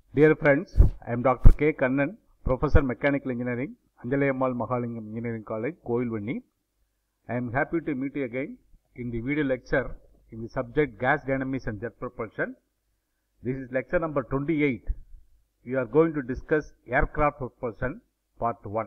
Dear friends, I am Dr. K. Kannan, Professor Mechanical Engineering, Anjalayammal Mahalingam Engineering College, Kovilvanni. I am happy to meet you again in the video lecture in the subject Gas Dynamics and Jet Propulsion. This is lecture number 28. We are going to discuss aircraft propulsion part 1.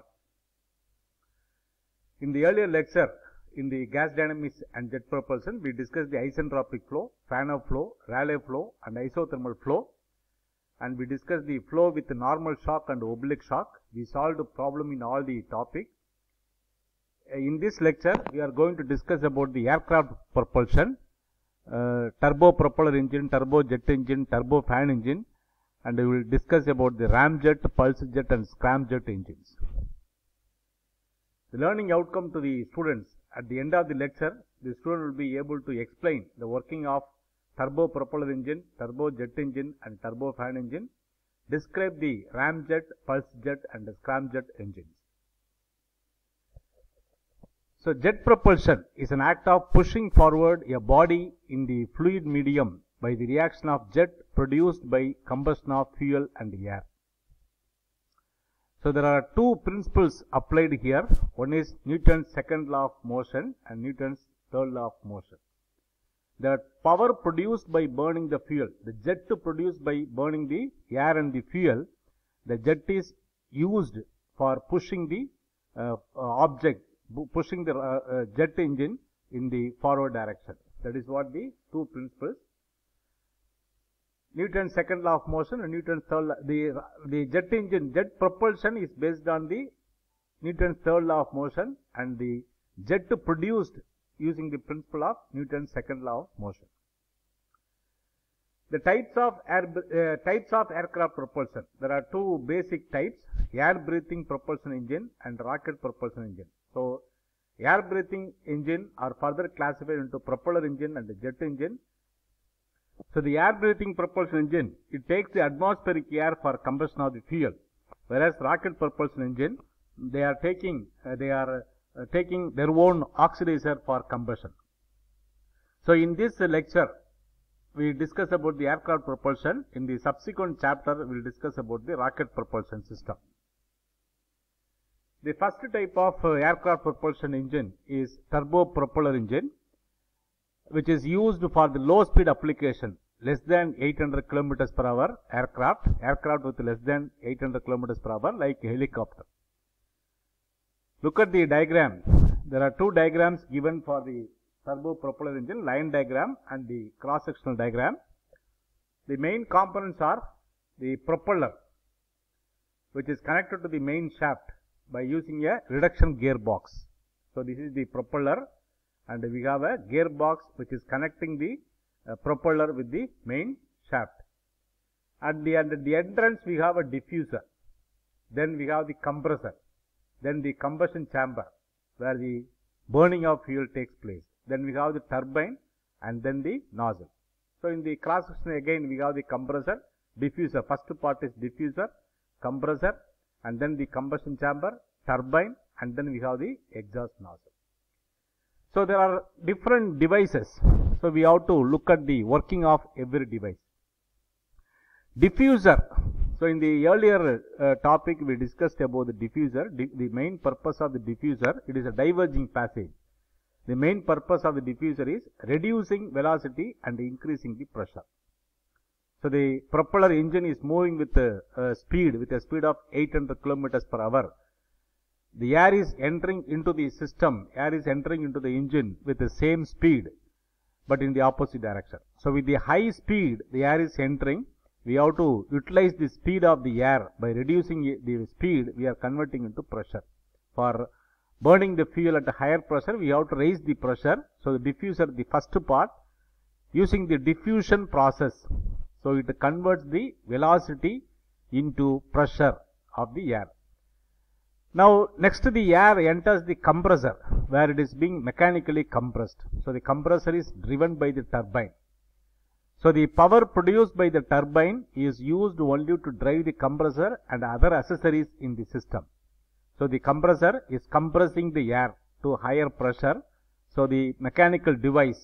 In the earlier lecture, in the gas dynamics and jet propulsion, we discussed the isentropic flow, Fanov flow, Rayleigh flow and isothermal flow. And we discussed the flow with normal shock and oblique shock. We solved the problem in all the topic. In this lecture, we are going to discuss about the aircraft propulsion, turbo propeller engine, turbo jet engine, turbo fan engine, and we will discuss about the ramjet, pulse jet and scramjet engines. The learning outcome to the students at the end of the lecture, the student will be able to explain the working of turbo propeller engine, turbo jet engine and turbo fan engine, describe the ramjet, pulse jet and scramjet engines. So, jet propulsion is an act of pushing forward a body in the fluid medium by the reaction of jet produced by combustion of fuel and air. So, there are two principles applied here. One is Newton's second law of motion and Newton's third law of motion. The power produced by burning the fuel, the jet produced by burning the air and the fuel, the jet is used for pushing the pushing the jet engine in the forward direction. That is what the two principles. Newton's second law of motion and Newton's third law, the jet engine, jet propulsion is based on the Newton's third law of motion and the jet produced using the principle of Newton's second law of motion. The types of aircraft propulsion. There are two basic types: air breathing propulsion engine and rocket propulsion engine. So, air breathing engine are further classified into propeller engine and jet engine. So, the air breathing propulsion engine, it takes the atmospheric air for combustion of the fuel, whereas rocket propulsion engine, they are taking their own oxidizer for combustion. So, in this lecture, we discuss about the aircraft propulsion. In the subsequent chapter, we will discuss about the rocket propulsion system. The first type of aircraft propulsion engine is turbo propeller engine, which is used for the low speed application, less than 800 kilometers per hour aircraft with less than 800 kilometers per hour like helicopter. Look at the diagram. There are two diagrams given for the turbo propeller engine, line diagram and the cross-sectional diagram. The main components are the propeller, which is connected to the main shaft by using a reduction gearbox. So, this is the propeller and we have a gearbox which is connecting the propeller with the main shaft. At the entrance we have a diffuser, then we have the compressor, then the combustion chamber where the burning of fuel takes place, then we have the turbine and then the nozzle. So, in the cross section again we have the compressor, diffuser. First part is diffuser, compressor and then the combustion chamber, turbine and then we have the exhaust nozzle. So, there are different devices. So, we have to look at the working of every device. Diffuser. So, in the earlier topic we discussed about the diffuser. The main purpose of the diffuser, it is a diverging passage. The main purpose of the diffuser is reducing velocity and increasing the pressure. So, the propeller engine is moving with a speed of 800 kilometers per hour. The air is entering into the system, air is entering into the engine with the same speed, but in the opposite direction. So, with the high speed the air is entering, we have to utilize the speed of the air. By reducing the speed, we are converting into pressure. For burning the fuel at a higher pressure, we have to raise the pressure. So, the diffuser, the first part, using the diffusion process. So, it converts the velocity into pressure of the air. Now, next the air enters the compressor where it is being mechanically compressed. So, the compressor is driven by the turbine. So, the power produced by the turbine is used only to drive the compressor and other accessories in the system. So, the compressor is compressing the air to higher pressure. So, the mechanical device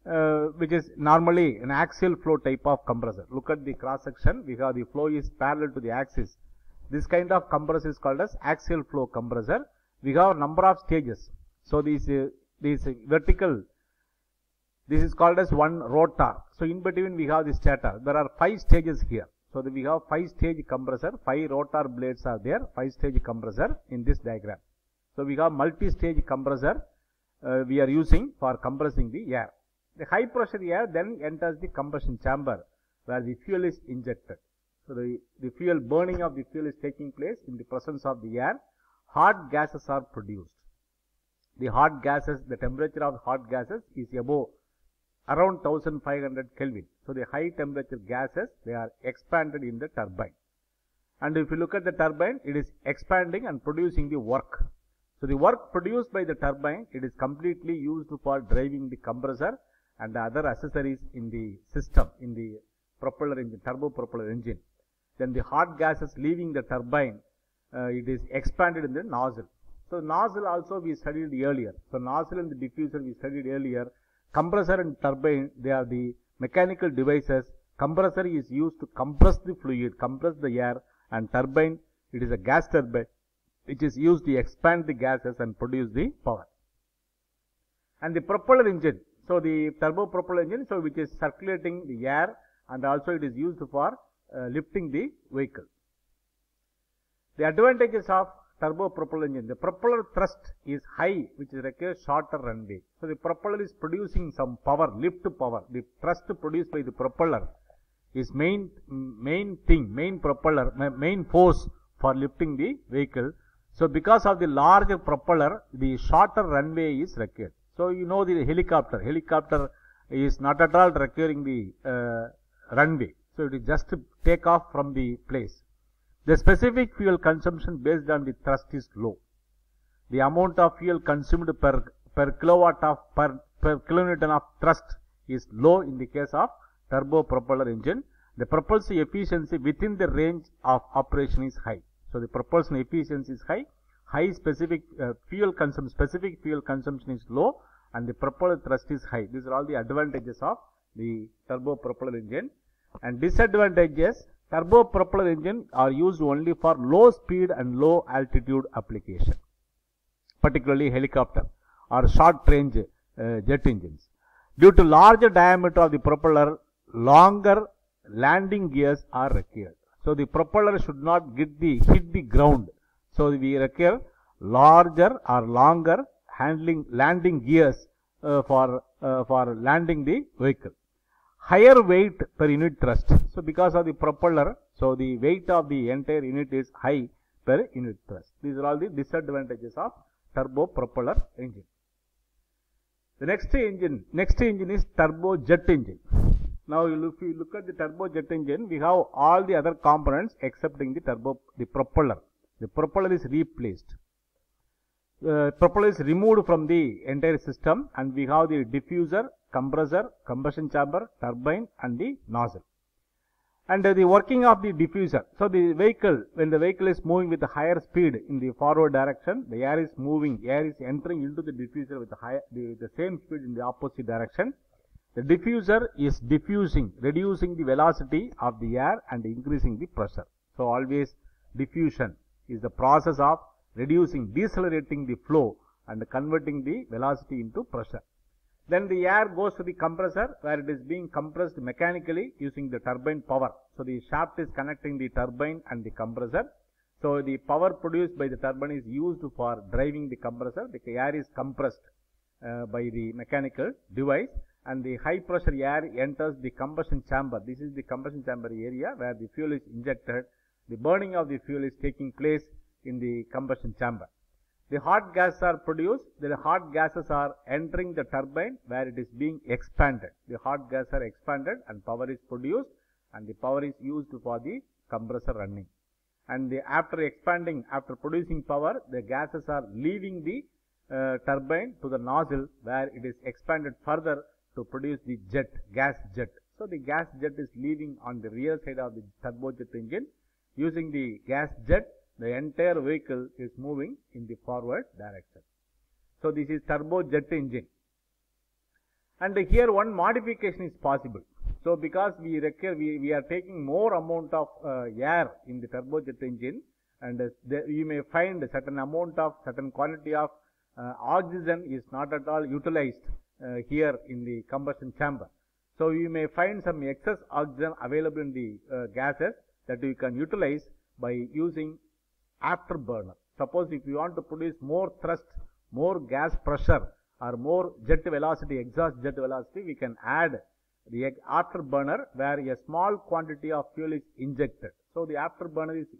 which is normally an axial flow type of compressor. Look at the cross section. We have the flow is parallel to the axis. This kind of compressor is called as axial flow compressor. We have number of stages. So this vertical, this is called as one rotor. So in between we have the stator. There are 5 stages here. So we have 5-stage compressor. 5 rotor blades are there. 5-stage compressor in this diagram. So we have multi-stage compressor we are using for compressing the air. The high pressure air then enters the combustion chamber where the fuel is injected. So the fuel, burning of the fuel is taking place in the presence of the air. Hot gases are produced. The hot gases, the temperature of hot gases is above around 1500 Kelvin. So the high temperature gases, they are expanded in the turbine. And if you look at the turbine, it is expanding and producing the work. So the work produced by the turbine, it is completely used for driving the compressor and the other accessories in the system, in the propeller engine, turbo propeller engine. Then the hot gases leaving the turbine, it is expanded in the nozzle. So nozzle also we studied earlier. So nozzle and the diffuser we studied earlier. Compressor and turbine, they are the mechanical devices. Compressor is used to compress the fluid, compress the air, and turbine, it is a gas turbine which is used to expand the gases and produce the power. And the propeller engine, so the turbo propeller engine, so which is circulating the air, and also it is used for lifting the vehicle. The advantages of turbo propeller engine, the propeller thrust is high, which requires shorter runway. So the propeller is producing some power, lift power. The thrust produced by the propeller is main force for lifting the vehicle. So because of the larger propeller, the shorter runway is required. So you know the helicopter is not at all requiring the runway. So it is just to take off from the place. The specific fuel consumption based on the thrust is low. The amount of fuel consumed per kilowatt of per kilonewton of thrust is low in the case of turbo propeller engine. The propulsion efficiency within the range of operation is high. So the propulsion efficiency is high. High specific fuel consumption is low, and the propeller thrust is high. These are all the advantages of the turbo propeller engine. And disadvantages: turbo propeller engine are used only for low speed and low altitude application, particularly helicopter or short range jet engines. Due to larger diameter of the propeller, longer landing gears are required. So the propeller should not hit the ground. So we require larger or longer landing gears for landing the vehicle. Higher weight per unit thrust. So because of the propeller, so the weight of the entire unit is high per unit thrust. These are all the disadvantages of turbo propeller engine. The next engine is turbojet engine. Now if you look at the turbojet engine, we have all the other components excepting the propeller. The propeller is replaced. Propeller is removed from the entire system, and we have the diffuser, compressor, combustion chamber, turbine, and the nozzle. And the working of the diffuser. So the vehicle, when the vehicle is moving with a higher speed in the forward direction, the air is entering into the diffuser with the same speed in the opposite direction. The diffuser is reducing the velocity of the air and increasing the pressure. So always diffusion is the process of decelerating the flow and converting the velocity into pressure. Then the air goes to the compressor where it is being compressed mechanically using the turbine power. So the shaft is connecting the turbine and the compressor. So the power produced by the turbine is used for driving the compressor. The air is compressed by the mechanical device, and the high pressure air enters the combustion chamber. This is the combustion chamber area where the fuel is injected. The burning of the fuel is taking place in the combustion chamber. The hot gases are produced. The hot gases are entering the turbine where it is being expanded. The hot gases are expanded and power is produced, and the power is used for the compressor running. And after producing power, the gases are leaving the turbine to the nozzle where it is expanded further to produce the gas jet. So the gas jet is leaving on the rear side of the turbojet engine. Using the gas jet, the entire vehicle is moving in the forward direction. So this is turbojet engine. And here one modification is possible. So because we are taking more amount of air in the turbojet engine, and you may find certain quantity of oxygen is not at all utilized here in the combustion chamber. So you may find some excess oxygen available in the gases that you can utilize by using afterburner. Suppose if you want to produce more thrust, more gas pressure, or more jet velocity, exhaust jet velocity, we can add the afterburner where a small quantity of fuel is injected. So the afterburner is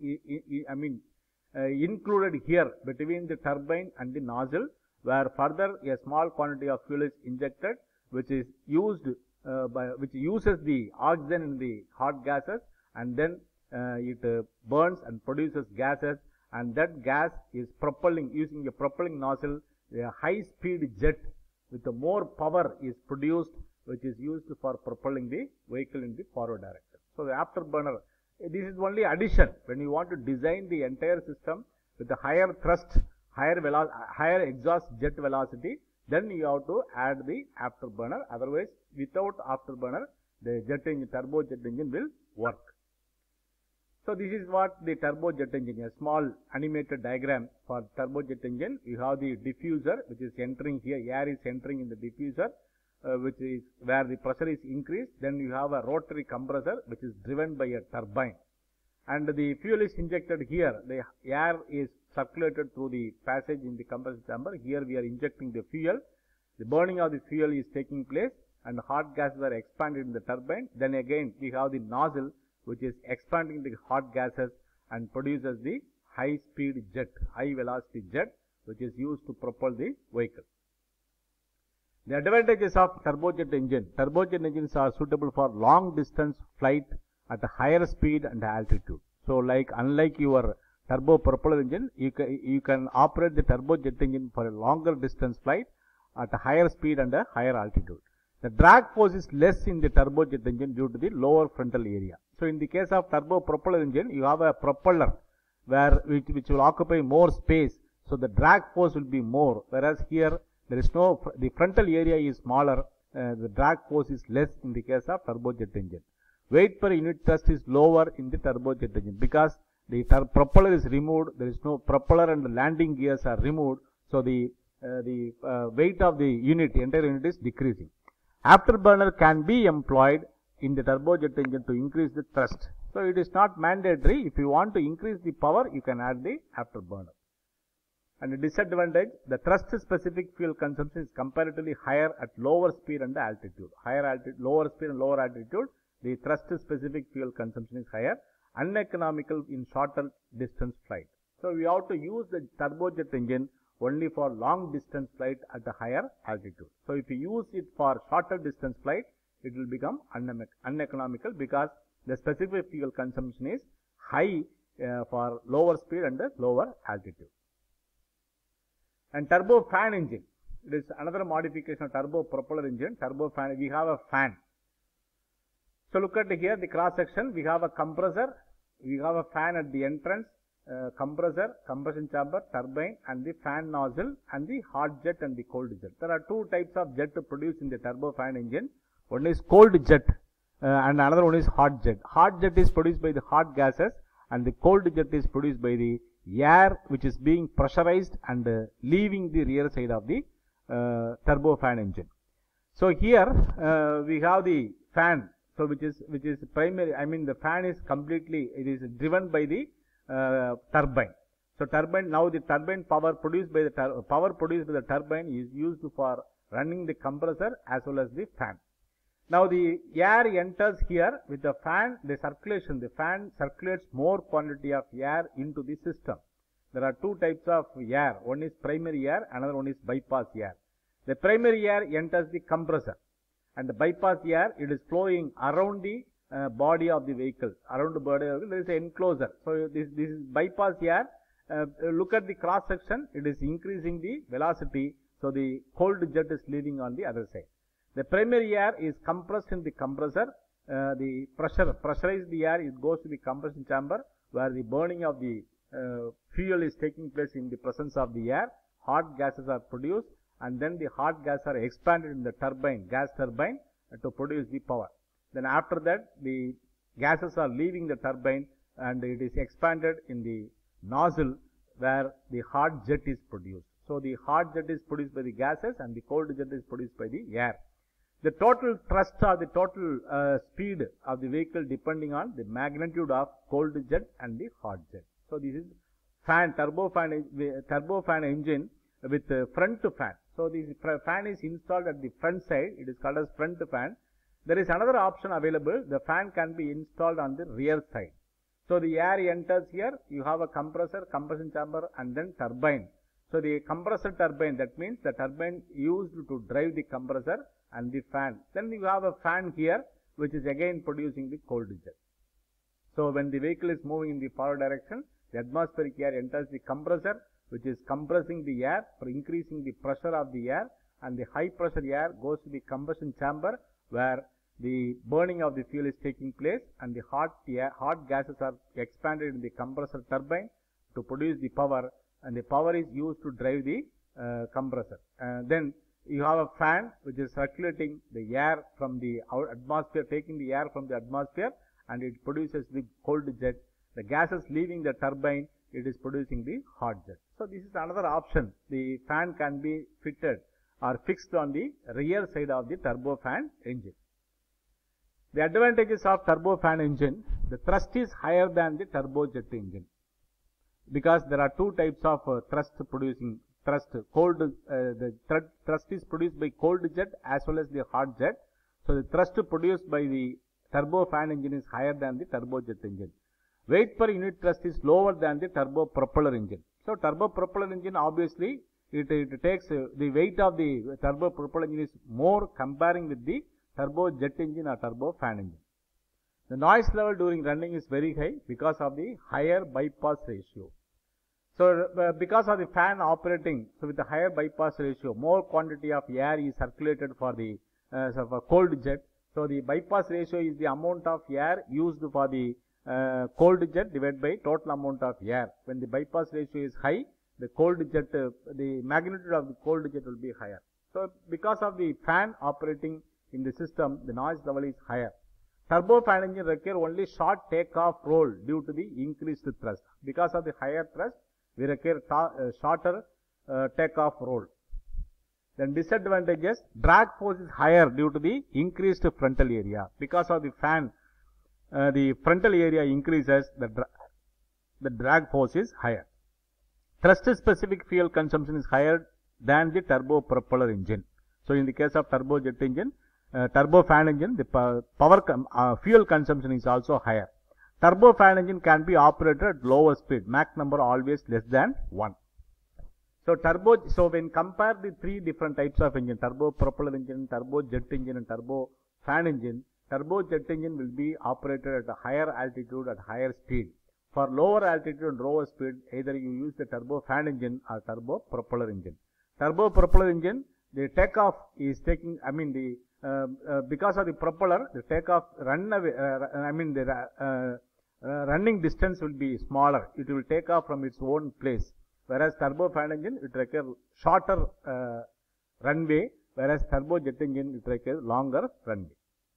included here between the turbine and the nozzle, where further a small quantity of fuel is injected, which is used which uses the oxygen in the hot gases, and then it burns and produces gases, and that gas is propelling, using a propelling nozzle, a high speed jet with more power is produced, which is used for propelling the vehicle in the forward direction. So the afterburner, this is only addition. When you want to design the entire system with a higher thrust, higher exhaust jet velocity, then you have to add the afterburner. Otherwise, without afterburner, the turbojet engine will work. So this is what the turbojet engine, a small animated diagram for turbojet engine. You have the diffuser, which is entering here, air is entering in the diffuser, which is where the pressure is increased. Then you have a rotary compressor, which is driven by a turbine. And the fuel is injected here. The air is circulated through the passage in the combustion chamber. Here we are injecting the fuel. The burning of the fuel is taking place, and hot gases are expanded in the turbine. Then again we have the nozzle, which is expanding the hot gases and produces the high speed jet, high velocity jet, which is used to propel the vehicle. The advantages of turbojet engine. Turbojet engines are suitable for long distance flight at a higher speed and altitude. So like unlike your turbo propeller engine, you can operate the turbojet engine for a longer distance flight at a higher speed and a higher altitude. The drag force is less in the turbojet engine due to the lower frontal area. So in the case of turbo propeller engine, you have a propeller which will occupy more space, so the drag force will be more, whereas here there is no, the frontal area is smaller, the drag force is less in the case of turbojet engine. Weight per unit thrust is lower in the turbojet engine because the propeller is removed, there is no propeller, and the landing gears are removed, so the weight of the entire unit is decreasing. Afterburner can be employed in the turbojet engine to increase the thrust. So it is not mandatory. If you want to increase the power, you can add the afterburner. And the disadvantage, the thrust specific fuel consumption is comparatively higher at lower speed and altitude. Lower speed and lower altitude, the thrust specific fuel consumption is higher, uneconomical in shorter distance flight. So we have to use the turbojet engine only for long distance flight at a higher altitude. So if you use it for shorter distance flight, it will become uneconomical because the specific fuel consumption is high for lower speed and lower altitude. And turbo fan engine, it is another modification of turbo propeller engine. Turbo fan, we have a fan. So look at here the cross section. We have a compressor, we have a fan at the entrance, compressor, combustion chamber, turbine, and the fan nozzle, and the hot jet and the cold jet. There are two types of jet produced in the turbo fan engine. One is cold jet and another one is hot jet. Hot jet is produced by the hot gases, and the cold jet is produced by the air which is being pressurized and leaving the rear side of the turbo fan engine. So here we have the fan, so which is primary, the fan is completely, it is driven by the turbine. So turbine, now the turbine power produced by the turbine is used for running the compressor as well as the fan. Now the air enters here with the fan, the fan circulates more quantity of air into the system. There are two types of air, one is primary air, another one is bypass air. The primary air enters the compressor, and the bypass air, it is flowing around the body of the vehicle. Around the body of the vehicle, there is an enclosure. So this is bypass air. Look at the cross section, it is increasing the velocity, so the cold jet is leaving on the other side. The primary air is compressed in the compressor. The pressurized air, it goes to the combustion chamber where the burning of the fuel is taking place in the presence of the air. Hot gases are produced, and then the hot gas are expanded in the turbine, gas turbine, to produce the power. Then after that, the gases are leaving the turbine and it is expanded in the nozzle where the hot jet is produced. So the hot jet is produced by the gases and the cold jet is produced by the air. The total thrust or the total speed of the vehicle depending on the magnitude of cold jet and the hot jet. So this is turbofan engine with front fan. So this fan is installed at the front side. It is called as front fan. There is another option available. The fan can be installed on the rear side. So the air enters here. You have a compressor, combustion chamber, and then turbine. So the compressor turbine, that means the turbine used to drive the compressor and the fan. Then you have a fan here, which is again producing the cold jet. So when the vehicle is moving in the forward direction, the atmospheric air enters the compressor, which is compressing the air for increasing the pressure of the air, and the high pressure air goes to the combustion chamber where the burning of the fuel is taking place, and the hot gases are expanded in the compressor turbine to produce the power, and the power is used to drive the compressor. Then you have a fan which is circulating the air from the atmosphere, taking the air from the atmosphere, and it produces the cold jet. The gases leaving the turbine, it is producing the hot jet. So this is another option. The fan can be fitted or fixed on the rear side of the turbofan engine. The advantages of turbofan engine: the thrust is higher than the turbojet engine, because there are two types of thrust. The thrust is produced by cold jet as well as the hot jet. So the thrust produced by the turbofan engine is higher than the turbojet engine. Weight per unit thrust is lower than the turbo propeller engine. So turbo propeller engine, obviously it takes the weight of the turbo propeller engine is more comparing with the turbojet engine or turbofan engine. The noise level during running is very high because of the higher bypass ratio. So because of the fan operating, so with the higher bypass ratio, more quantity of air is circulated for the cold jet. So the bypass ratio is the amount of air used for the cold jet divided by total amount of air. When the bypass ratio is high, the cold jet, the magnitude of the cold jet will be higher. So because of the fan operating in the system, the noise level is higher. Turbofan engine require only short takeoff roll due to the increased thrust. Because of the higher thrust, we require shorter takeoff roll. Then disadvantages: drag force is higher due to the increased frontal area. Because of the fan, the frontal area increases, the drag force is higher. Thrust specific fuel consumption is higher than the turbo propeller engine. So in the case of turbojet engine, turbofan engine, the fuel consumption is also higher. Turbofan engine can be operated at lower speed, Mach number always less than 1. So when compare the three different types of engine, turbo propeller engine, turbojet engine and turbofan engine, turbojet engine will be operated at a higher altitude at higher speed. For lower altitude and lower speed, either you use the turbofan engine or turbo propeller engine. Turbo propeller engine, the takeoff is taking, because of the propeller, the takeoff running distance will be smaller. It will take off from its own place. Whereas turbofan engine, it requires shorter runway, whereas turbojet engine, it requires longer runway.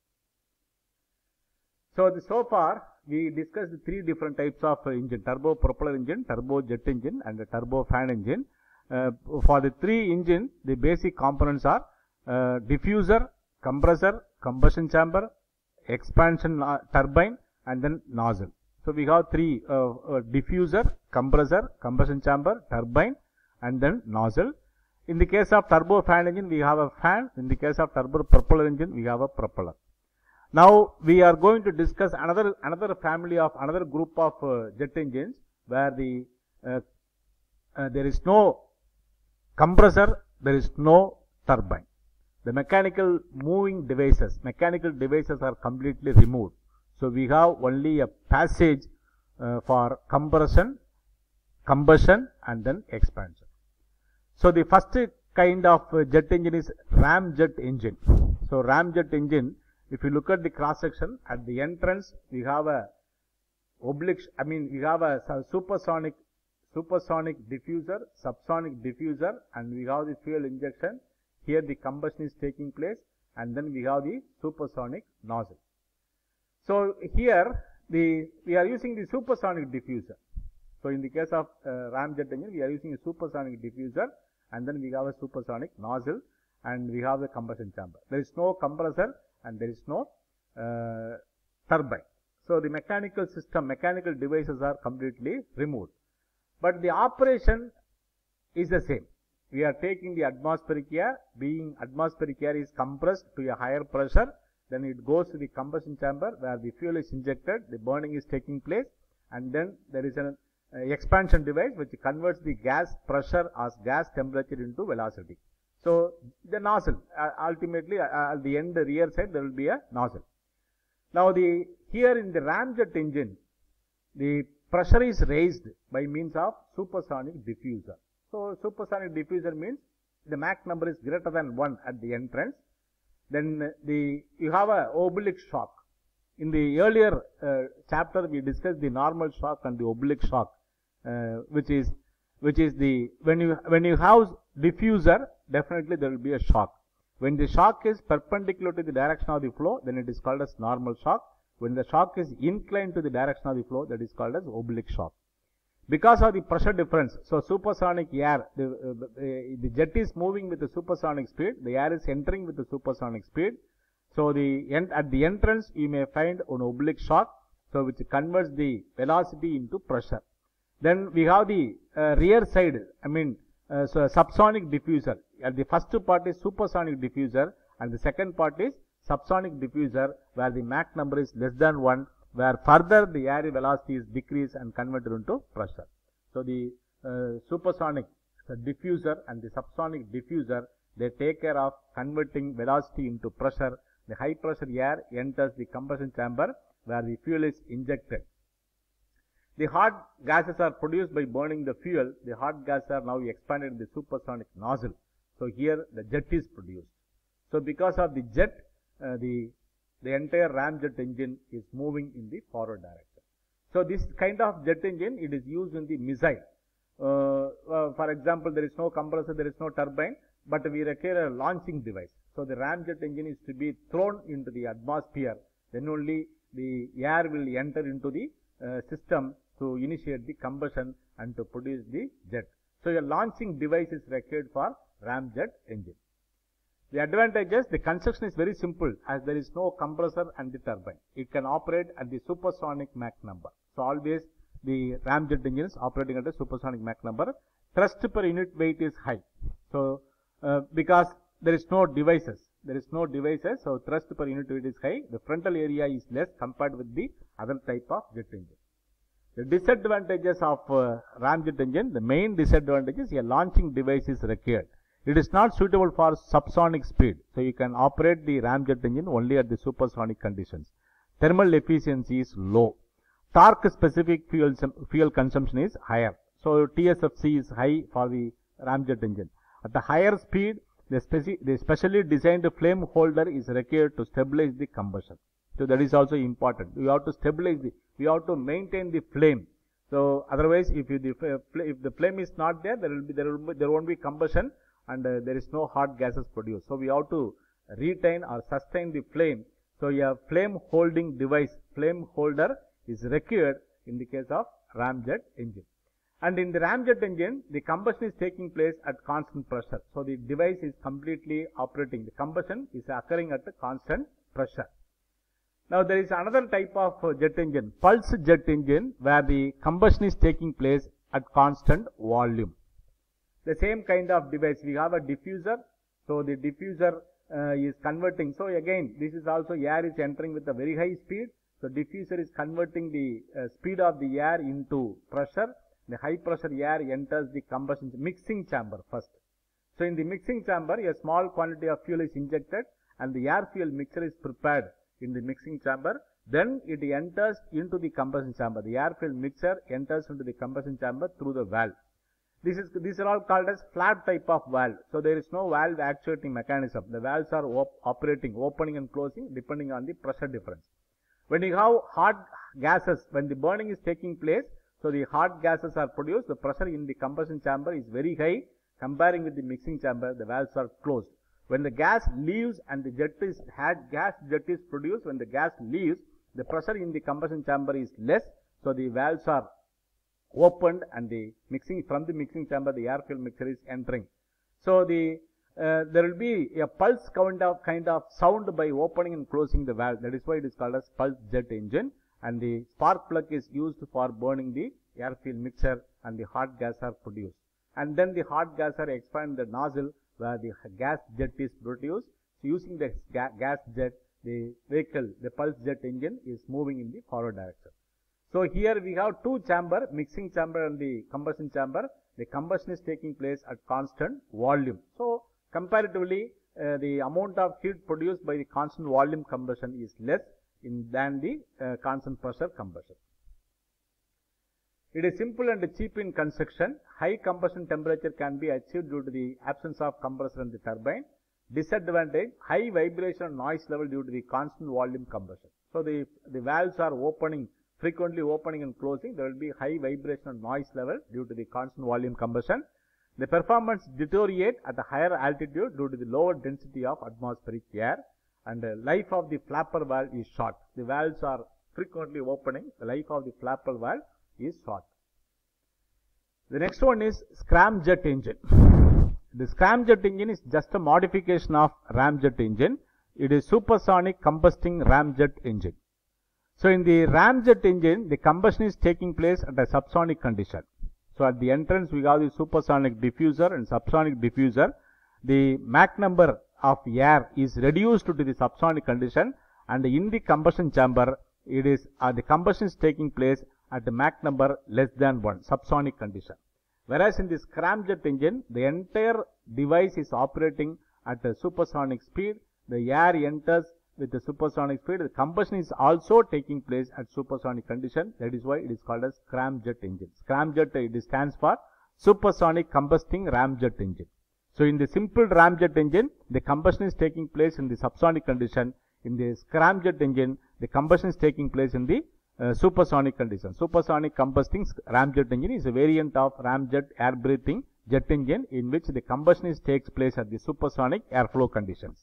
So far, we discussed three different types of engine: turbo propeller engine, turbojet engine and turbofan engine. For the three engine, the basic components are diffuser, compressor, combustion chamber, expansion turbine and then nozzle. So we have three: diffuser, compressor, combustion chamber, turbine and then nozzle. In the case of turbofan engine, we have a fan. In the case of turbo propeller engine, we have a propeller. Now we are going to discuss another group of jet engines where there is no compressor, there is no turbine. The mechanical devices are completely removed. So we have only a passage for compression, combustion and then expansion. So the first kind of jet engine is ramjet engine. So ramjet engine, if you look at the cross section, at the entrance we have a supersonic supersonic diffuser, subsonic diffuser, and we have the fuel injection. Here the combustion is taking place, and then we have the supersonic nozzle. So here we are using the supersonic diffuser. So in the case of ramjet engine, we are using a supersonic diffuser, and then we have a supersonic nozzle, and we have the combustion chamber. There is no compressor and there is no turbine. So the mechanical system, mechanical devices are completely removed. But the operation is the same. We are taking the atmospheric air, being atmospheric air is compressed to a higher pressure, then it goes to the combustion chamber where the fuel is injected, the burning is taking place, and then there is an expansion device which converts the gas pressure as gas temperature into velocity. So the nozzle, ultimately at the end, the rear side, there will be a nozzle. Now here in the ramjet engine, the pressure is raised by means of supersonic diffuser. So supersonic diffuser means the Mach number is greater than 1 at the entrance. Then you have a oblique shock. In the earlier chapter, we discussed the normal shock and the oblique shock, which is the when you have diffuser, definitely there will be a shock. When the shock is perpendicular to the direction of the flow, then it is called as normal shock. When the shock is inclined to the direction of the flow, that is called as oblique shock. Because of the pressure difference, so supersonic air, the jet is moving with the supersonic speed, the air is entering with the supersonic speed. So at the entrance, you may find an oblique shock, so which converts the velocity into pressure. Then we have the rear side, so subsonic diffuser. At the first part is supersonic diffuser, and the second part is subsonic diffuser, where the Mach number is less than 1, where further the air velocity is decreased and converted into pressure. So the supersonic diffuser and the subsonic diffuser, they take care of converting velocity into pressure. The high pressure air enters the combustion chamber where the fuel is injected. The hot gases are produced by burning the fuel. The hot gases are now expanded in the supersonic nozzle. So here the jet is produced. So because of the jet, the entire ramjet engine is moving in the forward direction. So this kind of jet engine, it is used in the missile. For example, there is no compressor, there is no turbine, but we require a launching device. So the ramjet engine is to be thrown into the atmosphere. Then only the air will enter into the system to initiate the combustion and to produce the jet. So a launching device is required for ramjet engine. The advantages, the construction is very simple as there is no compressor and the turbine. It can operate at the supersonic Mach number. So always the ramjet engine is operating at a supersonic Mach number. Thrust per unit weight is high. So because there is no devices, so thrust per unit weight is high. The frontal area is less compared with the other type of jet engine. The disadvantages of ramjet engine, the main disadvantage is a launching device is required. It is not suitable for subsonic speed. So you can operate the ramjet engine only at the supersonic conditions. Thermal efficiency is low. Torque specific fuel consumption is higher. So TSFC is high for the ramjet engine. At the higher speed, the specially designed flame holder is required to stabilize the combustion. So that is also important. You have to stabilize you have to maintain the flame. So otherwise, if the flame is not there, there won't be combustion, and there is no hot gases produced. So we have to retain or sustain the flame. So a flame holding device, flame holder is required in the case of ramjet engine. And in the ramjet engine, the combustion is taking place at constant pressure. So the device is completely operating. The combustion is occurring at a constant pressure. Now there is another type of jet engine, pulse jet engine, where the combustion is taking place at constant volume. The same kind of device, we have a diffuser. So the diffuser is converting. So again, this is also air is entering with a very high speed. So diffuser is converting the speed of the air into pressure. The high pressure air enters the combustion mixing chamber first. So in the mixing chamber, a small quantity of fuel is injected and the air fuel mixture is prepared in the mixing chamber. Then it enters into the combustion chamber. The air fuel mixture enters into the combustion chamber through the valve. These are all called as flap type of valve. So there is no valve actuating mechanism. The valves are operating, opening and closing depending on the pressure difference. When you have hot gases, when the burning is taking place, So the hot gases are produced. The pressure in the combustion chamber is very high. Comparing with the mixing chamber, the valves are closed. When the gas leaves and the gas jet is produced, when the gas leaves, the pressure in the combustion chamber is less. So the valves are opened and from the mixing chamber, the air-filled mixture is entering. So there will be a pulse kind of sound by opening and closing the valve. That is why it is called as pulse jet engine. And the spark plug is used for burning the air-filled mixture, and the hot gas are produced. And then the hot gas are expand the nozzle where the gas jet is produced. So using the gas jet, the vehicle, the pulse jet engine is moving in the forward direction. So here we have two chamber, mixing chamber and the combustion chamber. The combustion is taking place at constant volume. So comparatively, the amount of heat produced by the constant volume combustion is less than the constant pressure combustion. It is simple and cheap in construction. High combustion temperature can be achieved due to the absence of compressor in the turbine. Disadvantage, high vibration and noise level due to the constant volume combustion. So the valves are frequently opening and closing. There will be high vibration and noise level due to the constant volume combustion. The performance deteriorate at a higher altitude due to the lower density of atmospheric air, and the life of the flapper valve is short. The valves are frequently opening. The life of the flapper valve is short. The next one is scramjet engine. The scramjet engine is just a modification of ramjet engine. It is supersonic combusting ramjet engine. So in the ramjet engine, the combustion is taking place at a subsonic condition. So at the entrance we have the supersonic diffuser and subsonic diffuser. The Mach number of air is reduced to the subsonic condition, and in the combustion chamber, it is the combustion is taking place at the Mach number less than 1, subsonic condition. Whereas in the scramjet engine, the entire device is operating at a supersonic speed. The air enters with the supersonic speed. The combustion is also taking place at supersonic condition. That is why it is called as scramjet engine. Scramjet, it stands for supersonic combusting ramjet engine. So in the simple ramjet engine, the combustion is taking place in the subsonic condition. In the scramjet engine, the combustion is taking place in the supersonic condition. Supersonic combusting ramjet engine is a variant of ramjet air breathing jet engine in which the combustion takes place at the supersonic airflow conditions.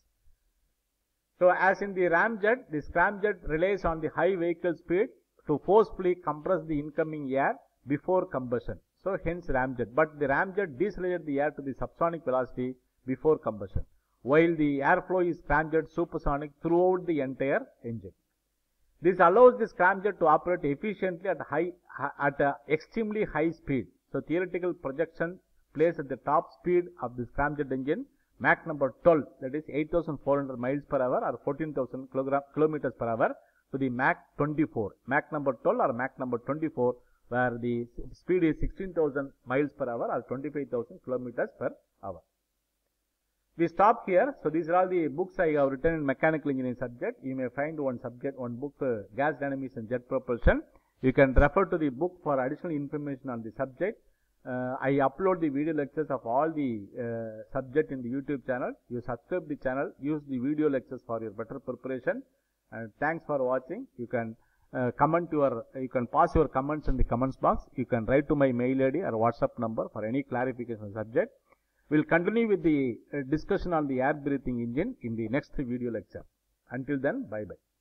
So as in the ramjet, the scramjet relies on the high vehicle speed to forcefully compress the incoming air before combustion. So hence ramjet. But the ramjet decelerates the air to the subsonic velocity before combustion, while the airflow is scramjet supersonic throughout the entire engine. This allows the scramjet to operate efficiently at a extremely high speed. So theoretical projection placed at the top speed of the scramjet engine, Mach number 12, that is 8,400 miles per hour or 14,000 kilometers per hour, to the Mach 24. Mach number 12 or Mach number 24, where the speed is 16,000 miles per hour or 25,000 kilometers per hour. We stop here. So these are all the books I have written in mechanical engineering subject. You may find one book, gas dynamics and jet propulsion. You can refer to the book for additional information on the subject. I upload the video lectures of all the subject in the YouTube channel. You subscribe the channel, use the video lectures for your better preparation. And thanks for watching. You can you can pass your comments in the comments box. You can write to my mail ID or WhatsApp number for any clarification on the subject. We'll continue with the discussion on the air breathing engine in the next video lecture. Until then, bye bye.